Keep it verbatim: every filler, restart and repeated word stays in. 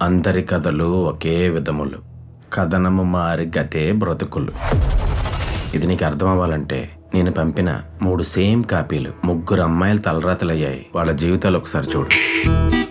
అందరి కథలు ఒకే విధములు, కథనము మారి గతే బ్రతుకులు. ఇది నీకు అర్థం అవ్వాలంటే నేను పంపిన మూడు సేమ్ కాపీలు ముగ్గురు అమ్మాయిలు తలరాతలయ్యాయి. వాళ్ళ జీవితాలు ఒకసారి చూడు.